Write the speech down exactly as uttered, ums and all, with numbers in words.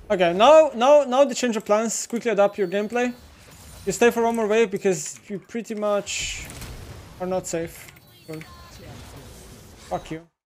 Okay, now, now, now the change of plans. Quickly adapt your gameplay. You stay for one more wave because you pretty much are not safe. Cool. Fuck you.